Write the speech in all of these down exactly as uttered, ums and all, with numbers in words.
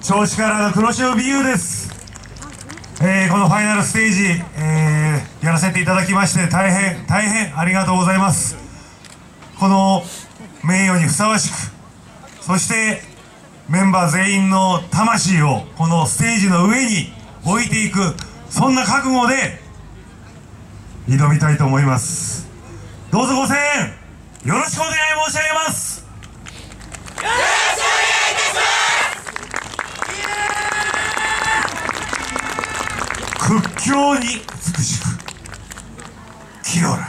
銚子からの黒潮美優です。えー、このファイナルステージ、えー、やらせていただきまして大変大変ありがとうございます。この名誉にふさわしく、そしてメンバー全員の魂をこのステージの上に置いていく、そんな覚悟で挑みたいと思います。どうぞご声援よろしくお願い申し上げます。よろしくお願いいたします。屈強に美しく清ら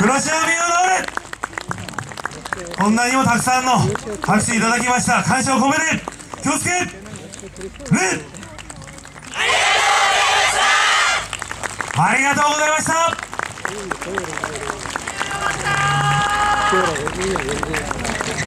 黒潮美を治れ。こんなにもたくさんの拍手いただきました。感謝を込めて気をつけ礼。ありがとうございました。ありがとうございました。